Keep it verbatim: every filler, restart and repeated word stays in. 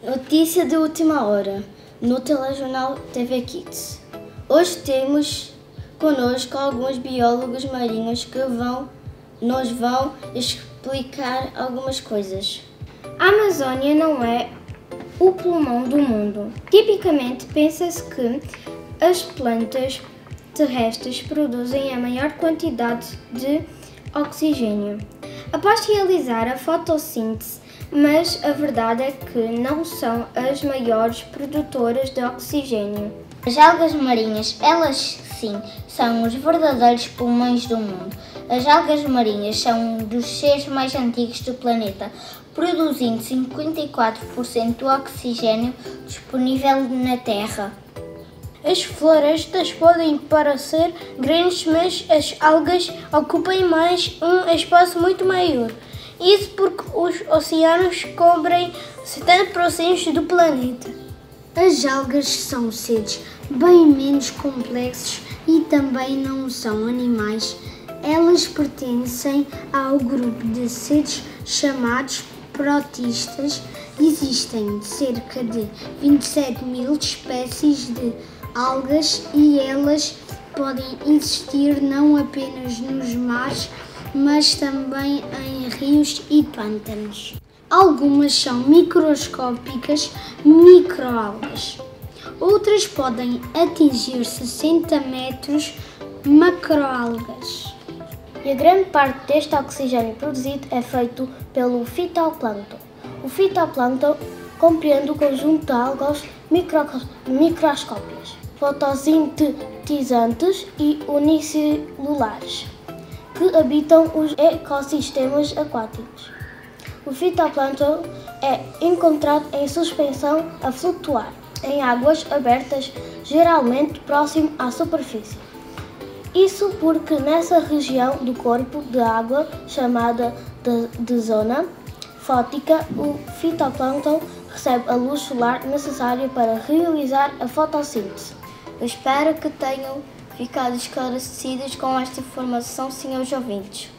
Notícia de última hora, no telejornal T V Kids. Hoje temos connosco alguns biólogos marinhos que vão, nos vão explicar algumas coisas. A Amazónia não é o pulmão do mundo. Tipicamente, pensa-se que as plantas terrestres produzem a maior quantidade de oxigênio após realizar a fotossíntese, mas a verdade é que não são as maiores produtoras de oxigênio. As algas marinhas, elas sim, são os verdadeiros pulmões do mundo. As algas marinhas são um dos seres mais antigos do planeta, produzindo cinquenta e quatro por cento do oxigênio disponível na Terra. As florestas podem parecer grandes, mas as algas ocupam mais um espaço muito maior. Isso porque os oceanos cobrem setenta por cento do planeta. As algas são seres bem menos complexos e também não são animais. Elas pertencem ao grupo de seres chamados protistas. Existem cerca de vinte e sete mil espécies de algas e elas podem existir não apenas nos mares, mas também em rios e pântanos. Algumas são microscópicas, microalgas. Outras podem atingir sessenta metros, macroalgas. E a grande parte deste oxigênio produzido é feito pelo fitoplâncton. O fitoplâncton compreende o conjunto de algas micro, microscópicas, fotossintetizantes e unicelulares, que habitam os ecossistemas aquáticos. O fitoplâncton é encontrado em suspensão a flutuar em águas abertas, geralmente próximo à superfície. Isso porque nessa região do corpo de água, chamada de, de zona fótica, o fitoplâncton recebe a luz solar necessária para realizar a fotossíntese. Eu espero que tenham ficado esclarecidos com esta informação, senhores ouvintes.